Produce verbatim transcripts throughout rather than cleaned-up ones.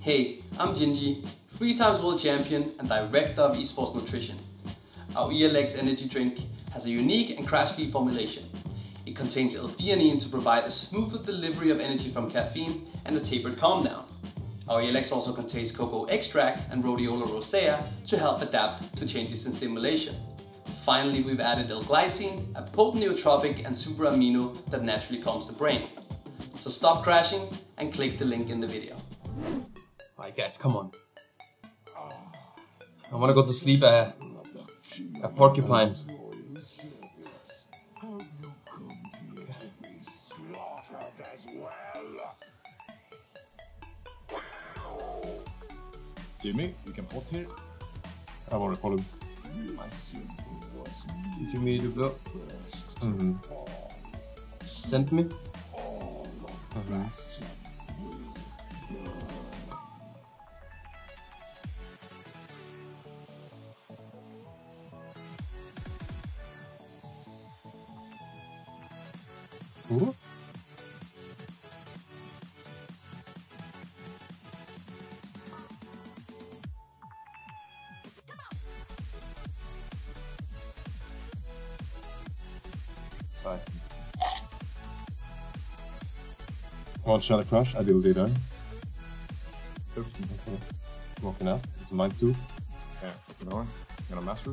Hey, I'm Jinji, three times world champion and director of esports nutrition. Our E L X energy drink has a unique and crash-free formulation. It contains L-theanine to provide a smoother delivery of energy from caffeine and a tapered calm down. Our E L X also contains cocoa extract and rhodiola rosea to help adapt to changes in stimulation. Finally, we've added L-glycine, a potent nootropic and super amino that naturally calms the brain. So stop crashing and click the link in the video. Alright guys, come on. I want to go to sleep a, a porcupine. Jimmy, you can put here. I want to call him. Jimmy, du blå. Mm-hmm. Send me. Mm-hmm. Ooh. Side. One shot crush, I will be done. Okay. Walking out, it's a mind suit. Yeah, looking on. I'm gonna master it.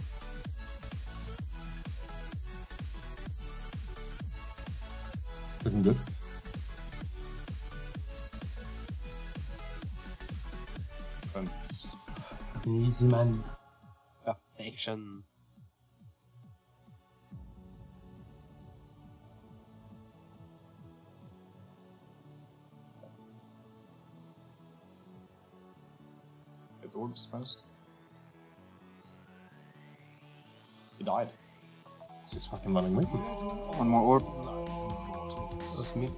Looking good. And Easy man. Perfection. it orbs first. He died. He's just fucking running with me. One more orb. That's me.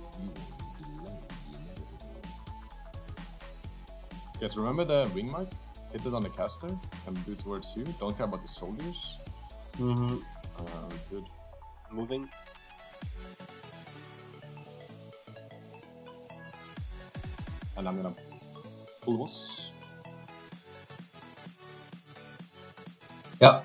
Guys, remember the ring mic? Hit it on the caster and do towards you. Don't care about the soldiers. Mm-hmm. Uh, good. Moving. And I'm gonna pull boss. Yeah.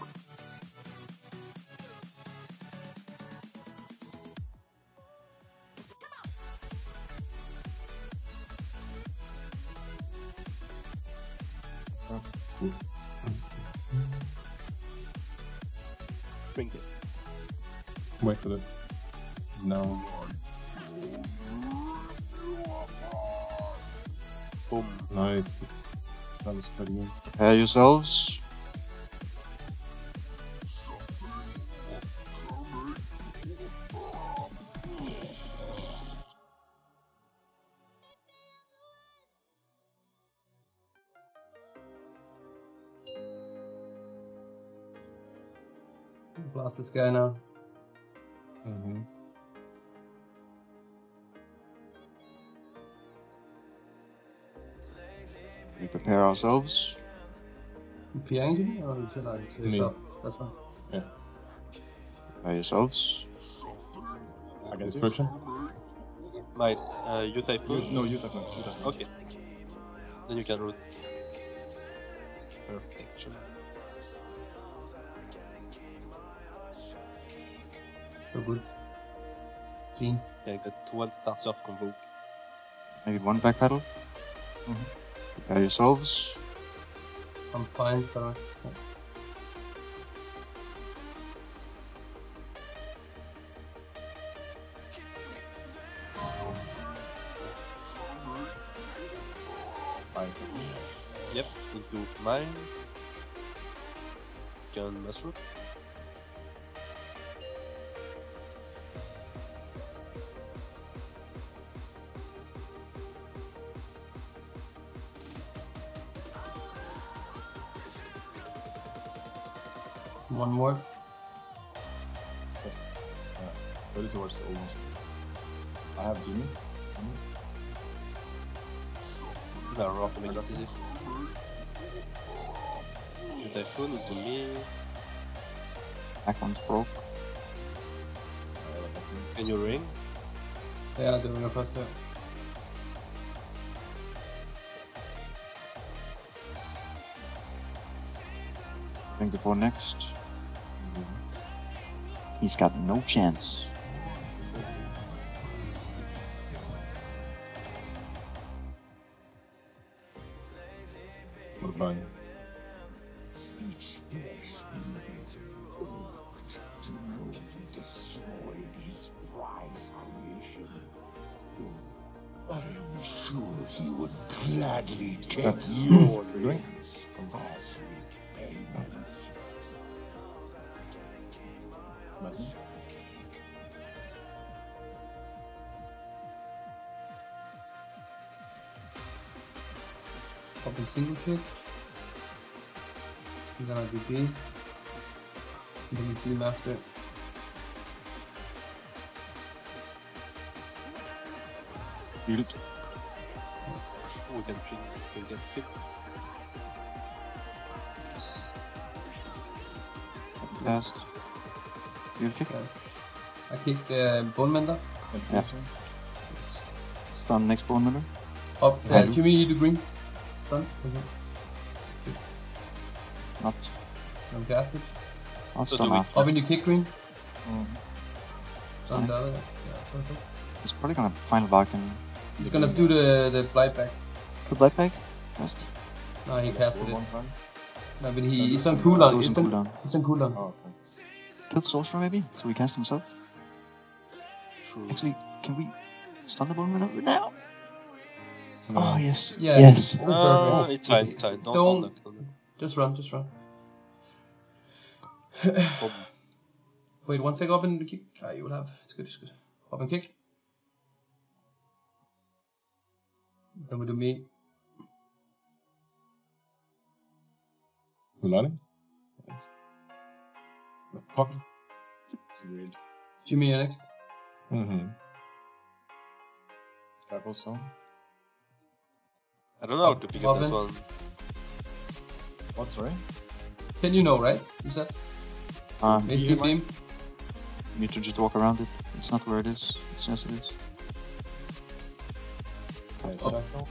Bring it. Wait for it. No. Boom. Nice. That was pretty good. Prepare yourselves. Blast this guy now. Mm-hmm. We prepare ourselves. Piangi or should I say Me. so? That's one. Yeah. Prepare yourselves. Against Persian? Might. Uh, you type You, me. no, you type next. You type next. Okay. Then you can root. Perfection. So good. Clean. Yeah, got twelve starts off convoke. Maybe one back pedal. Mhm. Prepare yourselves. I'm fine, sorry. Fine. Yep, into mine. Can mass root. One more. Just, uh, ready towards the old one. I have Jimmy. No, rock me up this. You typhoon into me. Back one's broke. Can you ring? Yeah, doing a faster. Playing the pawn next. He's got no chance. We're fine. I am sure he would gladly take your Drink. as repayment. Pop a single kick. He's on a D P. Then you team after. Beat it. Oh, we can pick, we can pick. Fast. Beat it kick. Okay. I kicked uh, Bone Mender. Yeah. Stun next bone mender. Up. I Uh, do. Jimmy, you do green. Done. Okay. Not. I'm casted. I'll So stun do we- after. Up and you kick green. Mm. Done the other. Yeah, perfect. He's probably gonna final bark and He's gonna do the the blight back. put light back. First. No, he casted it. One time. No, but he, he's on cooldown. Goes He's on on cooldown. He's on cooldown. Oh, okay. Kill the sorcerer maybe, so he casts himself. True. Actually, can we stun the bone mender now? No. Oh yes. Yeah. Yes. Oh, Uh, perfect. it's fine, it's fine. Don't, Don't- don't knock, don't knock. Just run, just run. Boom. Wait one sec, up and the kick. Ah, you will have. It's good, it's good. Up and kick. Then we do me. Kulani? Nice. Pocket. It's weird. Jimmy, you're next. Mm-hmm. Careful song. I don't know how to pick up that Robin. one. What's right? Can you know, right? You said? Um, H Yeah, D mine. beam. you need to just walk around it. It's not where it is. It says it is. Okay, Up. circle.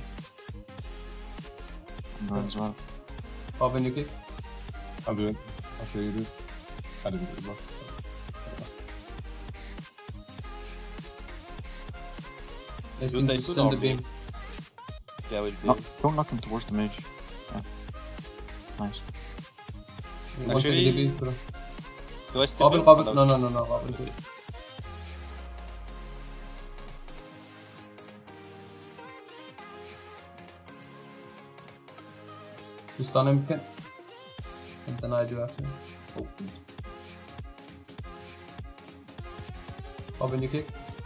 I'm going as well. Up and you kick. I'll do it. I'll show you do it. I didn't do it much. Next Do thing they to put send the on beam. me? Yeah, we'll be. No, don't knock him towards the mage. Yeah. Nice. One second, Actually- D B. Put on. Do I still Robin, win? Robin. No, no, no, no. Robin. do it. You stun him, Ken. And then I do after. Oh. Robin, you kick.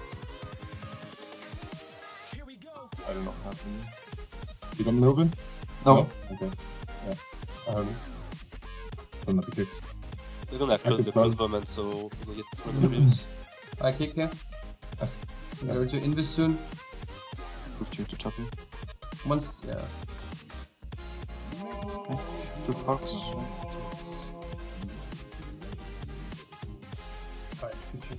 I don't know what happened. You got me open? No. Okay. Yeah. I heard it. Don't have the kicks. We're gonna I close could the stun. close moment, so we'll get one of the ribs. I kick here. That's- I'm going to invis soon. Put you to top you. Once, yeah. Two sparks. Alright, good shit.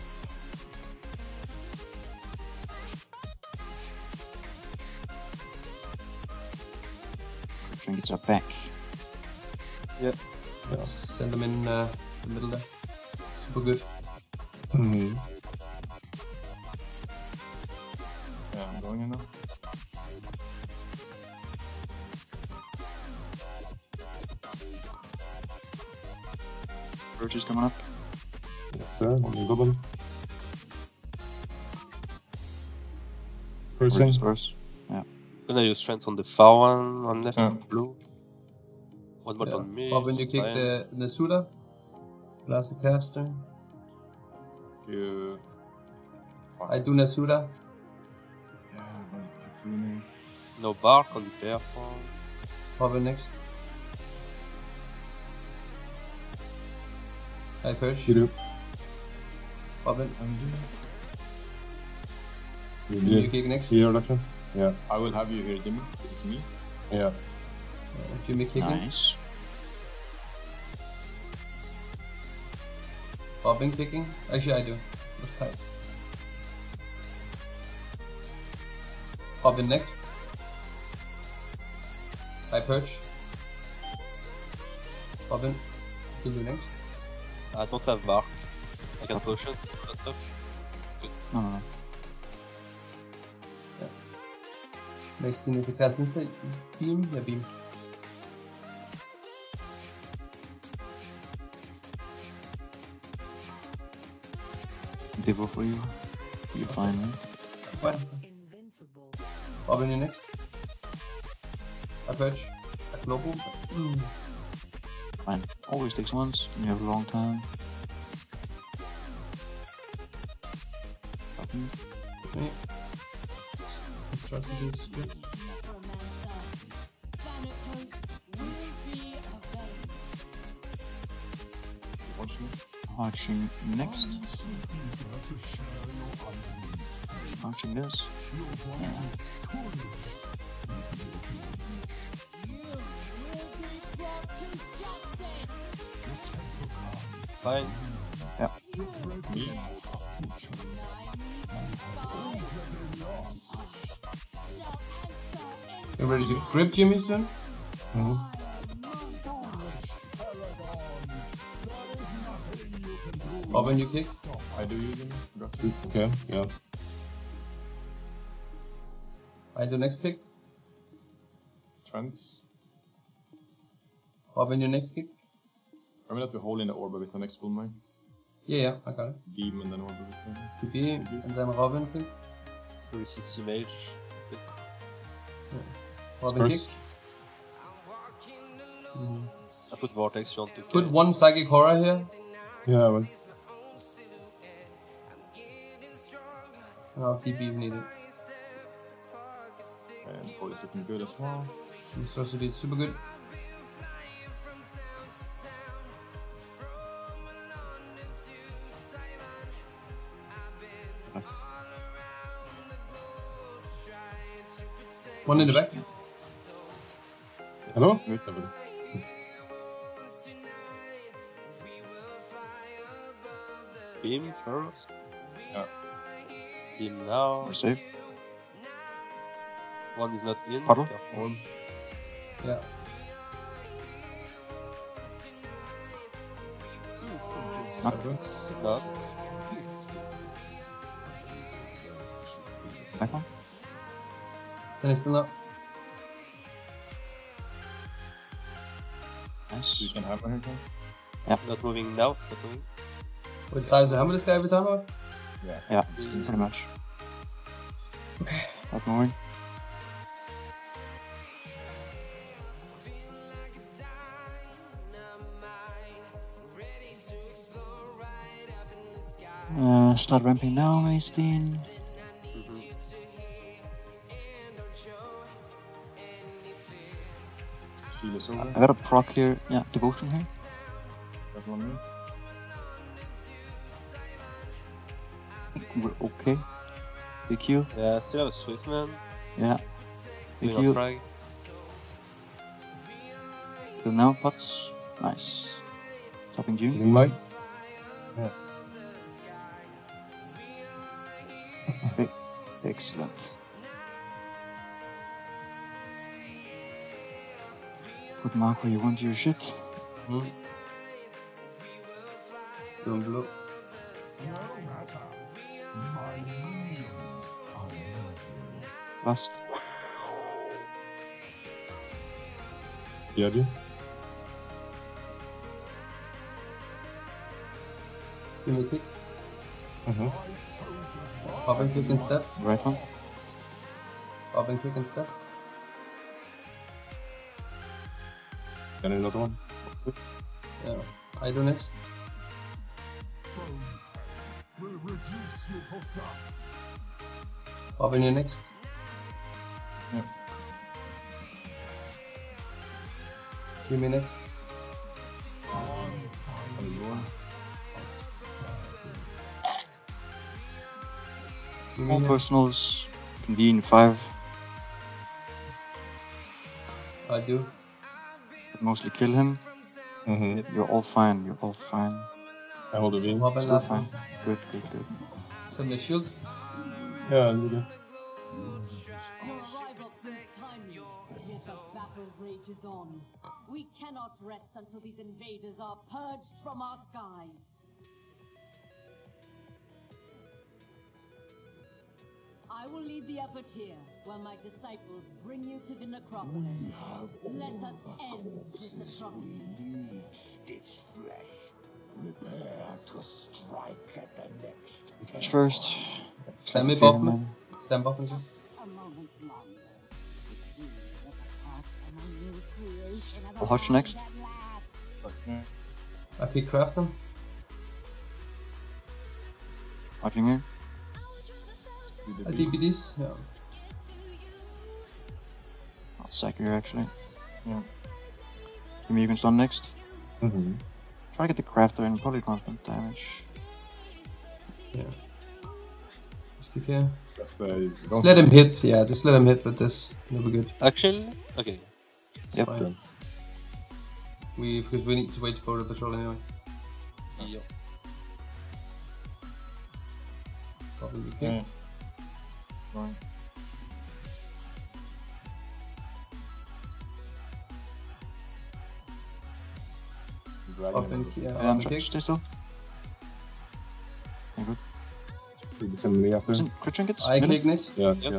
Good trinkets are back. Yeah, send them in uh, the middle there. Super good. Mm-hmm. Yeah, I'm going in now. Purge is coming up. Yes, sir. Only double. Purge Person. is first. Gonna use strength on the far one, on left Yeah. blue. One more Yeah. on me. Robin, you kick fine. the Nasuda. Blast the caster. You. Fuck. I do Nasuda. Yeah, right. Tifuni. No bark on the bear farm. Robin next. I push. You do. Robin, You you do. kick next. Here, Doctor. Yeah. I will have you here, Jimmy. This is me. Yeah. Uh, Jimmy kicking. Nice. Robin kicking. Actually, I do. That's tight. Robin next. I perch. Robin. Kill you next. I don't have mark. I can push it. That's tough. No, no, no. Next thing if you cast inside beam, yeah beam. Devo for you. You're fine, right? What? Bob in you next. I patch. A global. Mm. Fine. Always takes once, and you have a long time. Fucking Okay. Strategy is good. Watch this. arching next. Arching this. Yeah. Fine. Yeah. Me. You ready to grip Jimmy soon? Mm-hmm. Bob and you kick. I do using it. Okay, yeah. I do next pick. Trends. Bob and your next kick. I mean that we hold in the orb with the next full mine. Yeah, yeah, I got it. Beam and then orb with the T P and then Robin kick. three sixty mage. Robin kick. Spurs. Mm. I put Vortex on to Put one psychic horror here. Yeah, well. Oh, T P if needed. And Boy is looking good as well. Monstrosity is super good. One in the back. Hello? Beam first. Yeah. Beam now. We're safe. One is not in. Puddle? Yeah, orb. Yeah. Knock. Knock. Back one. Then it's still up. Nice. You can have one here. Not moving now. Not moving. What size of hammer this guy every time out? Yeah. Yeah, pretty much. Okay. Not moving. Uh, start ramping now, Maysteen. Mm-hmm. Shield is over. I got a proc here. Yeah, devotion here. That's one me. I think we're okay. Big Q. Yeah, still have a Swiftman. Yeah. Big Doing a Q. frag. Good now, pots. Nice. Topping June. Hitting mine. Okay. Excellent. Put mark where you want your shit. Hmm. Doing blue. Fast. Yeah, dude. Give me a kick. Mm-hmm. Bob and kick and step. Right one. Bob and kick and step. Then another one. Yeah. I do next. Bob and you next. Yeah. Give me next. Give me All next. personals. Convene five. I do. But mostly kill him. Mm-hmm. You're all fine. You're all fine. I hold the beam. Bob and Still last fine. one. Good, good, good. Send me a shield. Yeah, I'll do that. Your arrival in time is a battle. battle rages on. We cannot rest until these invaders are purged from our skies. I will lead the effort here, while my disciples bring you to the necropolis. Let us end this atrocity. Stitch flesh. Prepare to strike at the next. It's first. Stem i Fear boppen. man. Stem boppen, sis. A moment longer. It seems that the parts of my new creation have I'll watch next. arrived at last. I pick Crafton. Watching here. I D P this. Yeah. I'll sack here actually. Yeah. Give me you can stun next. Mm-hmm. Try to get the crafter and probably constant damage. Yeah. Just kick here. Just, uh, don't Let him hit. Yeah, just let him hit with this. It'll be good. Actually, okay. Yep. Fine. We because we need to wait for the patrol anyway. Yeah. Probably we Yeah. can. Fine. Dragon Up and, yeah, Yeah, up I'm and tr- kick. stay still. Okay, good. Big assembly after. Isn't crit trinkets? I Minute? click next. Yeah, Yep. yeah.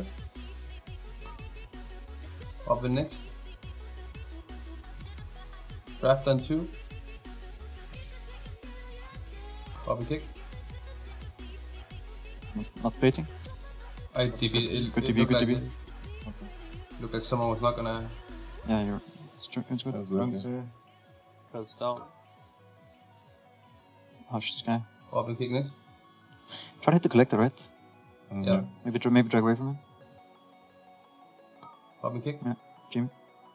Up and next. Draft on two. Up and kick. Not baiting. I D P. It, Good it D P, looked good like D P. it. Looked like someone was not gonna. Yeah, you're. It's, tr- it's good. That's Runs okay. here. Runs down. Hush this guy. Up and kick next. Try to hit the collector, right? Mhm. Yeah. Maybe dra- maybe drag away from him. Up and kick. Jimmy.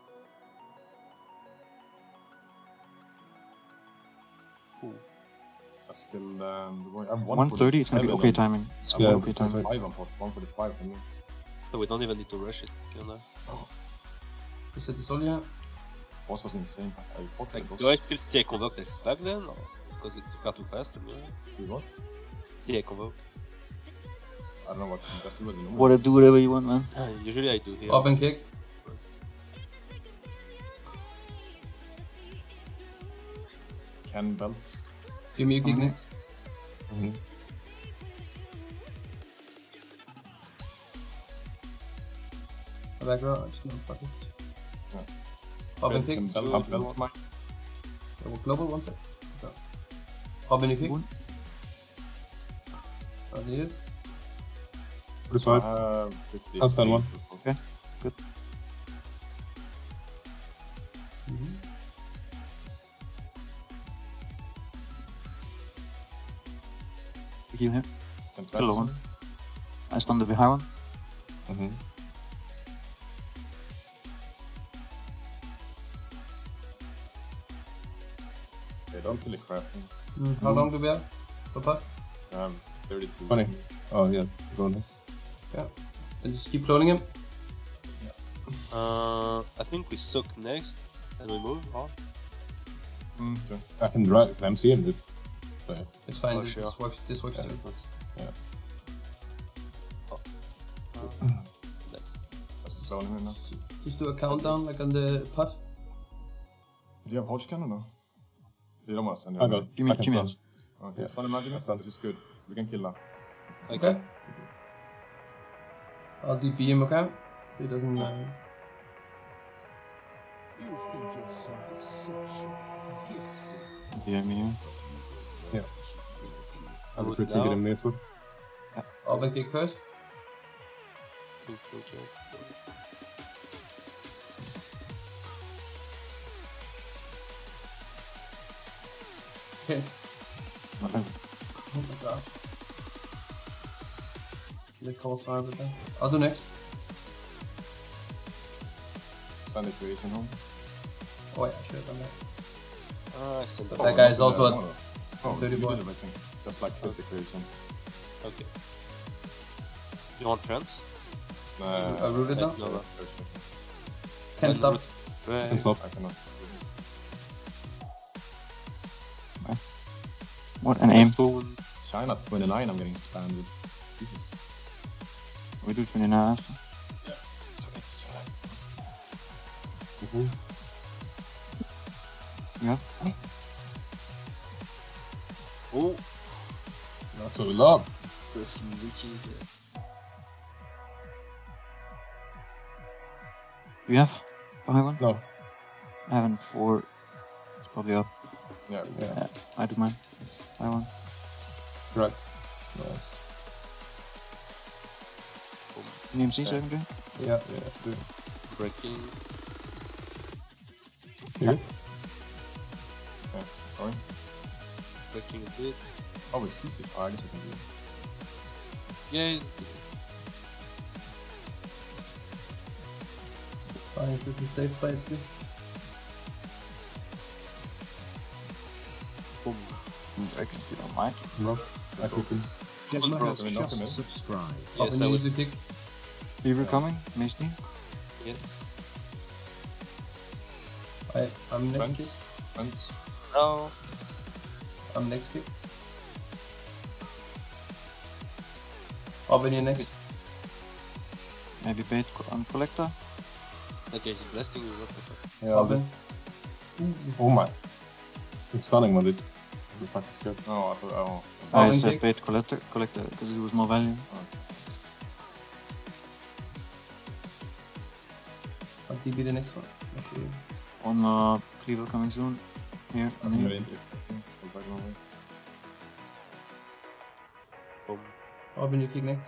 That's still um, the one. I'm one thirty, it's gonna be okay time. timing. It's I'm gonna yeah, be okay it's timing. five on pot, one forty-five for me. So we don't even need to rush it, you know. You set the soldier. Boss was insane. I fought Like, the boss. do I still see a convoke next back then? Or? Because it got too fast to me. You what? See a convoke. I don't know what. That's what you know. Whatever, do whatever you want, man. Uh, usually I do here. Up and kick. Can belt. Give me a kick Mhm. next. Mm-hmm. A back row. Just no fuck it. Yeah. Up and kick. Belt, belt, belt, belt. Yeah, well, global one sec. So. Up and kick. One. Not needed. forty-five. Uh, fifty. I'll stun one. Okay, good. Mm-hmm. Heal here. Can Kill the one. I stun the behind one. Mm-hmm. Okay, don't kill it crafting. Mm. How long do we have? Per puck? Um, thirty-two. twenty. Oh yeah, bonus. Yeah. And just keep cloning him. Uh, I think we suck next, and we move on. Mm, sure. I can drive. I'm seeing it. So, yeah. It's fine. Oh, this, sure. this works. This works Yeah. too. Next. Let's spawn him in now. Just do a countdown like on the putt. Do you have Hodge cannon or? You don't want to send him. I got. Give me- I can give me stun. Okay, Yeah. stun him out, Jimmy. Stun. This is good. We can kill now. Okay. I'll D P him, okay? He doesn't. Uh... You think yourself exceptional, gifted. Yeah, me here. I will Would quickly now- get him next one. Up and kick first. Cool, cool, cool. Hit. Okay. Oh my god. The calls for everything. I'll do next. Send it to Asian home. Oh yeah, I should have done that. Ah, I sent But that. that guy is no, also no, a no, no. Oh, thirty you boy. did everything. Just like fifty creation. Okay. You want trends? I rooted now. No, no. Can't stop. Right. Can stop. I cannot. What an aim. Spoon. China twenty-nine, I'm getting spammed with. Jesus. We do twenty-nine after. Ooh. Yeah. Oh, That's what we love. there's some leaky there. You have buy one? No. I haven't four. It's probably up. Yeah, yeah. Yeah, I do mine. Buy one. Right. Nice. Any M Cs I can do? Yeah, yeah. Good. Breaking. You good? Yeah, sorry. Breaking a bit. Oh, it's C C. Oh, I guess we can do it. Yeah. It's fine, this is a safe place. Good. Boom. I can if you don't mind. Rob, I could do. Gesma Bro, has we knock him in. just subscribed. Up Yes, and I use would. the kick. Fever coming, Misty. Yes. I, I'm next Friends. kick. Friends. No. I'm next kick. Up and you next. Maybe bait co- on collector. Okay, he's blasting you. What the fuck? Yeah, I'll Up do. and. Oh my. I'm stunning one, dude. The fuck is good. Oh, I thought. Oh. I and said kick. bait collector, collector because it was more value. I'll D B the next one. Actually. On uh, Cleaver coming soon. Here. That's and very here. interesting. Go back over. Boom. Up and you kick next.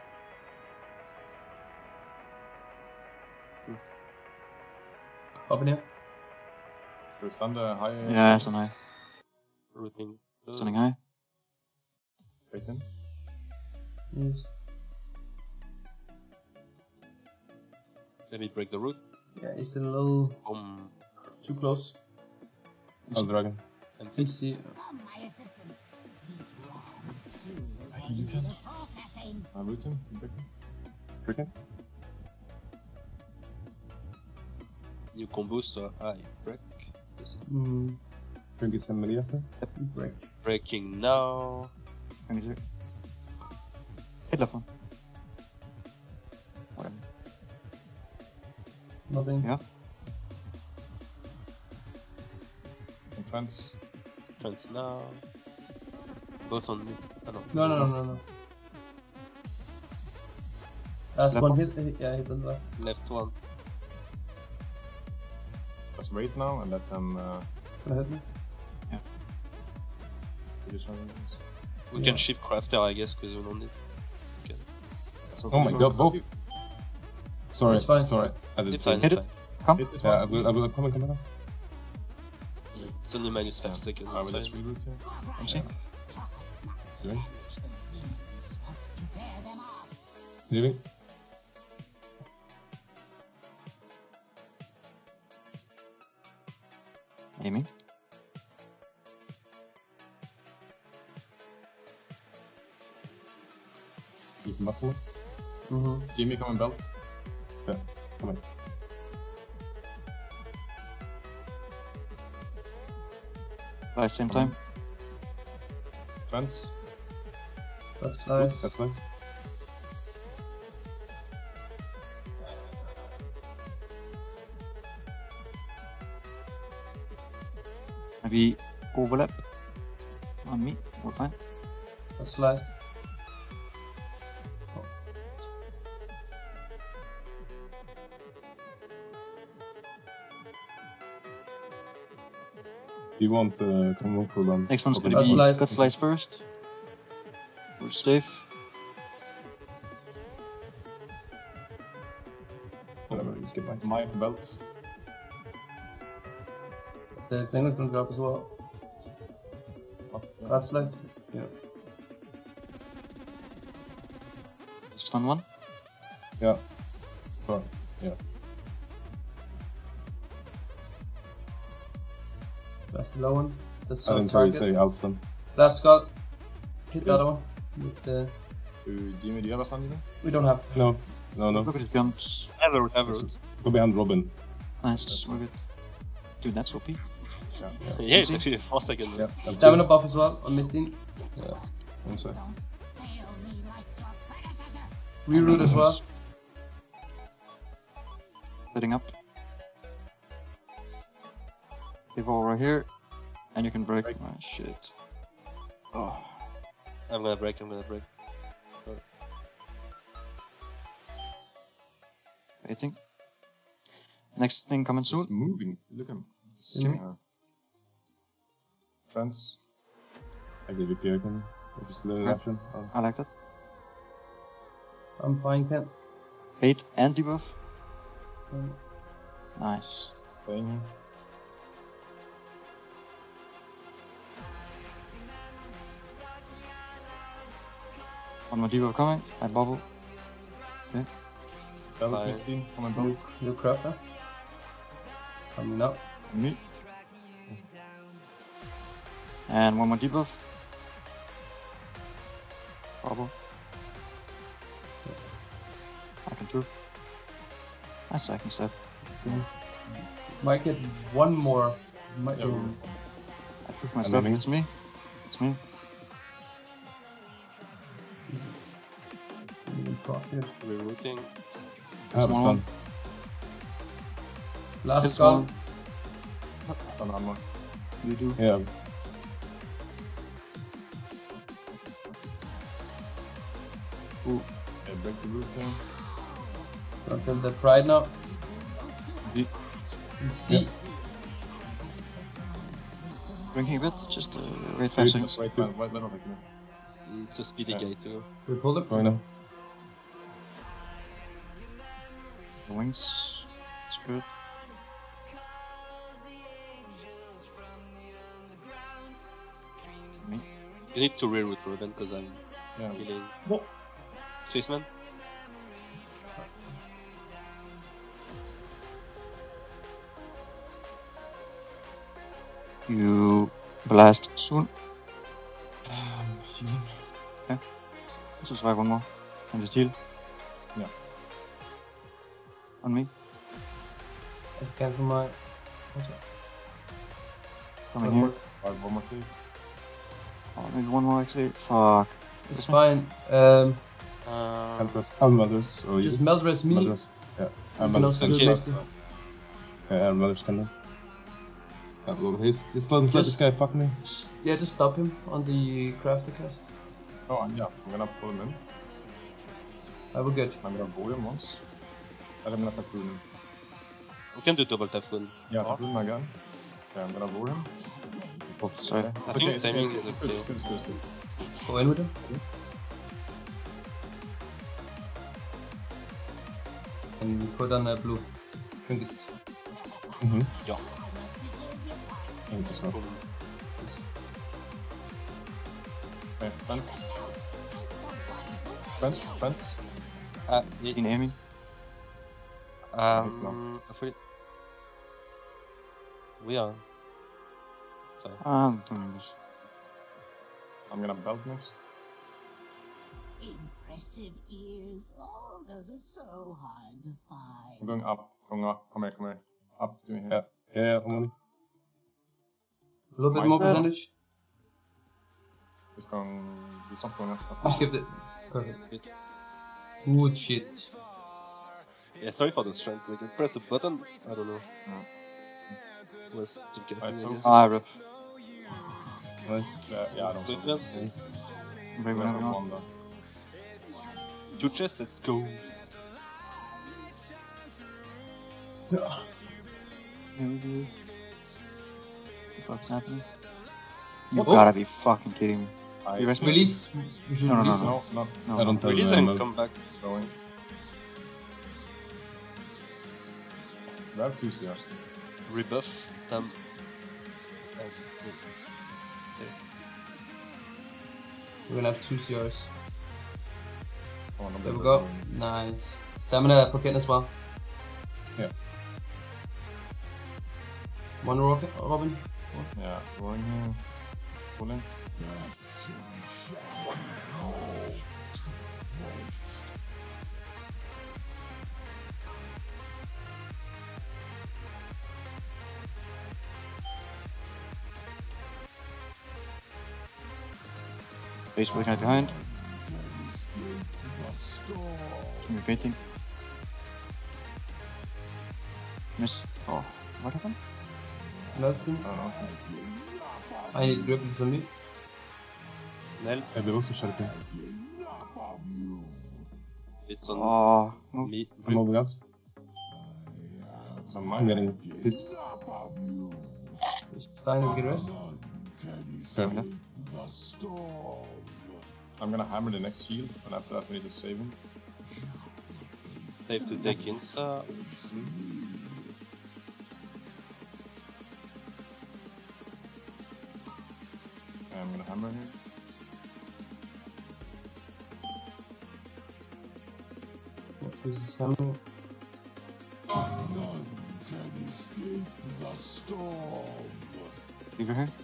Up and here. Go stun the high. Yeah, stun high. Rooting. Stunning high. Wait in. Yes. Let me break the root. Yeah, it's a little Boom. too close. I'll dragon. And Let's see. Come, my assistant. He's wrong. You can. Processing. I'll root him. Break him. Break him. you combo, so I break. This is Mm, Can you get some melee after? break. breaking now. Kan je hit that one. Whatever. Nothing. Yeah. And friends. Trent now. Both on me. Oh, no. No, no, no, no, no. Last Left one one? hit. uh, Yeah, hit on the left. Left one. Let's wait now and let them. Uh, Gonna hit me. do something else. We Yeah. can ship crafter, I guess, because we don't need. Okay. Oh my god, both. Sorry, It's fine. sorry. I did It's say. fine, Hit it's it. fine. Come. Hit this one. Yeah, I will, I will come and come in. It's only minus five seconds. I will It's just fine. reroute here. I'm seeing. Doing? Wants to tear them up. Leaving? Aiming. You can muscle it. Mm-hmm. Jimmy, come and belt. Yeah, come in. By same time. Friends. That's Good, nice. that's nice. Maybe overlap on me. We're fine. That's sliced. Do you want uh, come on cooldown? Next one's Okay. gonna Cut be slice. cut slice first. We're safe. Whatever, just get my, my belt. The thing is gonna drop as well. That's sliced. Yeah. Stun one. Yeah. Sure. Yeah. That's the low one. That's I our didn't hear you target. say Alston. Last skull. Hit the Yes. other one. With the... Uh, Jimmy, do you have a stun either? We don't have. No. No, no. Look at his guns. Ever, ever. Go behind Robin. Nice. We're good. Dude, that's O P. Yeah. Yeah. Yeah, it's actually four seconds. Yeah. I'm Stamina good. buff as well on Mistin. Yeah. One sec. Don't fail me like your predecessor. Reroute as well. Setting up. People right here, and you can break. My shit. Oh, I'm gonna break, I'm gonna break. waiting. Next thing coming It's soon. moving. Look at him. Jimmy. Yeah. Fence. I give you Pierre again. Just a little Yeah. action. Oh. I like that. I'm fine, Ken. Hate and debuff. Mm. Nice. Staying here. One more debuff coming. I bubble. Double Bye. Christine. Come and New, bolt. new crafter. Coming up. Me. And one more debuff. Bubble. I can do. Nice second step. Might get one more. Might Yeah, get we- I took my And step. then me. It's me. It's me. even profit. We're rooting. I have a Small stun. Last It's skull. one. Stun armor. You do. Yeah. Ooh. Yeah, break the root here. Don't build that pride now. Z. See. Drinking a bit. Just uh, wait five Wait, seconds. Wait, wait, wait, wait, wait. It's a speedy Yeah. gate too. We pull it. Going now. The wings. It's good. Me. You need to rear with Ruben because I'm Yeah. healing. What? Chaseman? You blast soon. Um, healing. Just survive one more. And just heal. Yeah. On me. I cancel my. Coming One here. more. Five, one more take. Oh, maybe one more actually. Fuck. It's fine. Um, Um, Empress. Oh, Mothers. Or just you. melt rest me. Mothers. Yeah. You I'm can Mothers. also do okay. Master. Yeah, I'm Mothers can do. Yeah, well, he's, just don't let this Just- guy fuck me. Yeah, just stop him on the crafter cast. Oh, yeah. I'm gonna pull him in. I will get. I'm gonna boil him once. I'm gonna tattoo him. we can do double typhoon. Yeah, tattoo him again. Okay, I'm gonna boil him. Oh, sorry. I think it's timing good, is it's good, okay. it's good, it's good, it's good. Go in with him. And we put on a blue trinket. Mm-hmm. Yeah. Thank you so much. Okay, fence. Fence, fence. Uh, yeah, In aiming. um, I forget. We are. Sorry. I'm doing this. I'm gonna belt next. Impressive ears. Oh, those are so hard to I'm find. going up, going up. Come here, come here. Up, doing here. Yeah, yeah, yeah, I'm on it. A little bit My more bad. percentage. It's going. It's not going up. Just give it. Perfect. Good shit. Yeah, sorry for the strength. We can press the button. I don't know. Was to get I me, saw- I guess. Ah, rip. Nice. Yeah, yeah, I don't Good see job. it. Break There's whenever you no want. one though. Two chests, let's go. Yeah, we do. What the fuck's happening? You What? gotta be fucking kidding me. I You rest me? Release. You should No, no, no, release. no. No, no, No, I don't no. tell Release them. and come back. going. We have two C Rs. Rebuff, stamp. and- Okay. We're gonna have two C Rs. Oh, no, There we they're go. going. Nice. Stamina pocket as well. Yeah. One rocket, Robin. Yeah, going here. Pulling. Base breaking right behind. Communicating. Miss. Oh, what happened? Nothing. Oh, I need grip on me. Nel, I will also shut it in. it's on Oh, no. me. I'm moving out. I'm getting pissed. Stein and get rest. Okay. I'm gonna hammer the next shield, and after that we need to save him. They have to take insta. I'm gonna hammer here. This is something. Leave her here.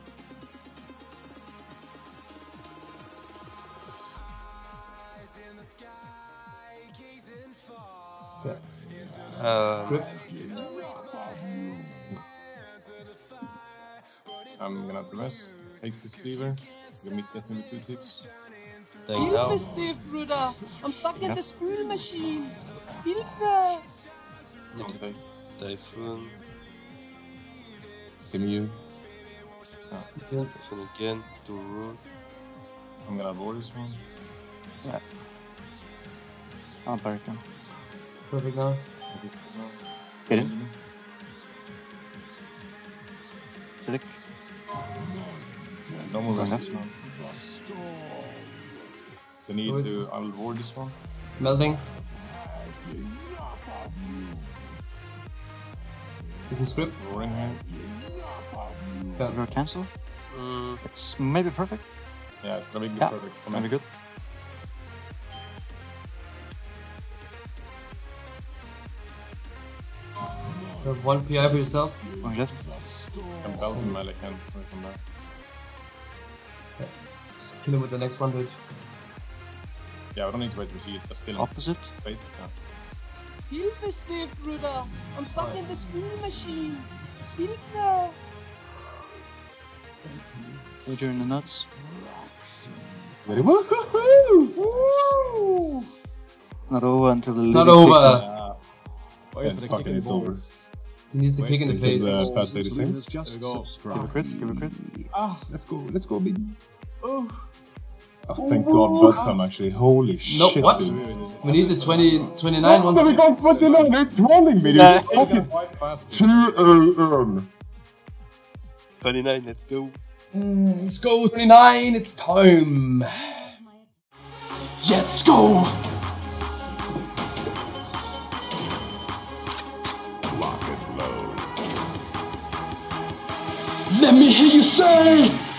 Yeah. Um, Grip. I'm gonna have to rest. Take this cleaver. You meet that maybe two ticks. staying down. Hilfe, Bruder! I'm stuck in the spülmachine! Hilfe! Okay. Typhoon. Give me you. Typhoon again. To root. I'm gonna roll this one. Yeah. I'll barrack him. Perfect now. Get in. Acidic. No more Going rest this one. We need Good. to. I'll ward this one. Melting. This is script. Roaring here. We'll cancel. Mm, It's maybe perfect. Yeah, it's gonna be Yeah, perfect. Come maybe in. good. You have one P I for yourself. One left. I'm belting melee can when I come back. Just kill him with the next one, dude. Yeah, I don't need to wait for shield. Just kill him. Opposite. Wait. Yeah. Hilfe, Steve, Bruder! I'm stuck in the spülmachine! Hilfe! Wager in the nuts. Very well. It's not over until the Not living over. victim. Then fucking it's over. He needs to kick in the face. Because uh, fast lady saves. Give a crit, give a crit. Ah, let's go, let's go, baby. Oh. Oh, thank God, Budcom actually. Holy No, shit. what? Dude. We need the twenty, twenty-nine one. Oh my God, twenty-nine, it's running me, dude. Nah. It's fucking two A M. twenty-nine, let's go. Let's go, twenty-nine, it's time. Let's go. Lock and load. Let me hear you say.